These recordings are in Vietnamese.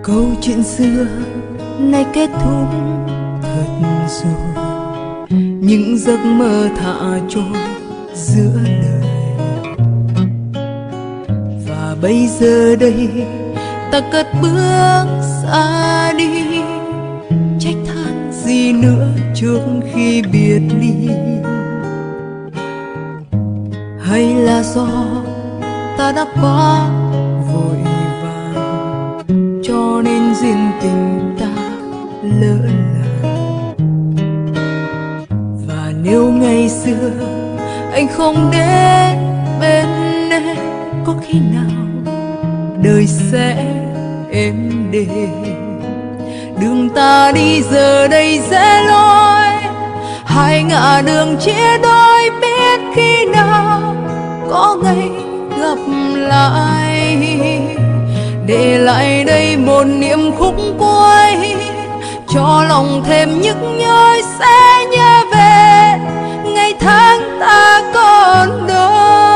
Câu chuyện xưa nay kết thúc thật rồi, những giấc mơ thả trôi giữa đời. Và bây giờ đây ta cất bước xa đi, trách than gì nữa trước khi biệt ly. Hay là do ta đã quá vội vàng, cho nên duyên tình ta lỡ làng. Và nếu ngày xưa anh không đến bên em, có khi nào đời sẽ êm đềm. Đường ta đi giờ đây rẽ lối, hai ngả đường chia đôi, biết khi nào có ngày gặp lại. Để lại đây một niềm khúc cuối, cho lòng thêm nhức nhối, sẽ nhớ về ngày tháng ta còn đó.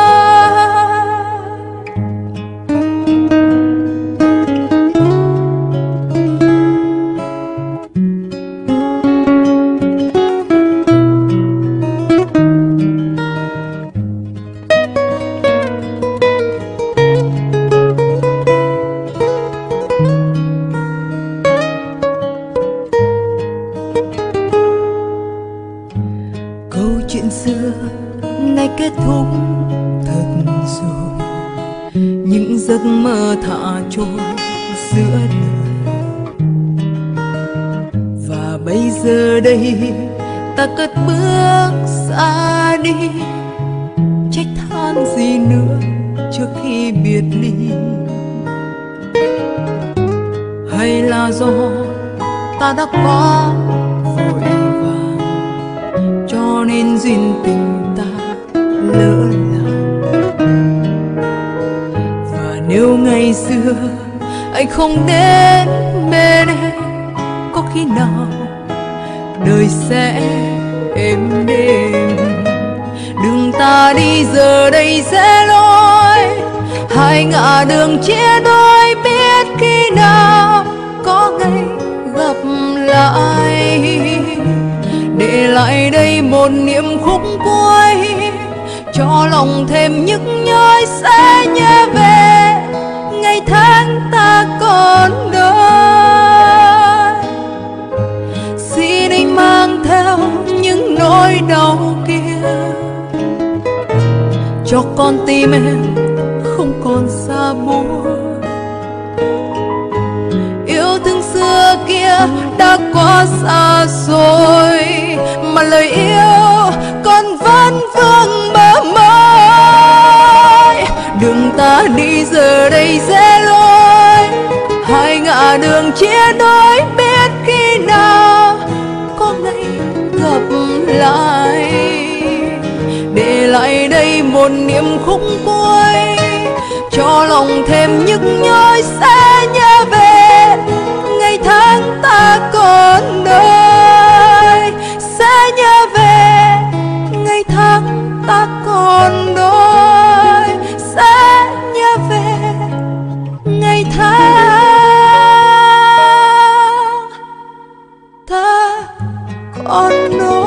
Câu chuyện xưa nay kết thúc thật rồi, những giấc mơ thả trôi giữa đời. Và bây giờ đây ta cất bước xa đi, trách than gì nữa trước khi biệt ly. Hay là do ta đã quá vội vàng, cho nên duyên tình ta lỡ làng. Và nếu ngày xưa anh không đến bên em, có khi nào đời sẽ êm đềm. Đường ta đi giờ đây rẽ lối, hai ngả đường chia đôi, biết khi nào có ngày gặp lại. Để lại đây một niềm khúc cuối, cho lòng thêm nhức nhối, sẽ nhớ về ngày tháng ta còn đợi. Xin anh mang theo những nỗi đau kia, cho con tim em không còn xa buồn. Yêu thương xưa kia đã quá xa rồi, mà lời yêu còn vẫn vương mơ mỏi. Đường ta đi giờ đây rẽ lối, hai ngả đường chia đôi, biết khi nào có ngày gặp lại. Để lại đây một niềm khúc cuối, cho lòng thêm nhức nhối, sẽ nhớ về ngày tháng ta còn đợi. Sẽ nhớ về ngày tháng ta còn đợi, sẽ nhớ về ngày tháng ta còn đợi.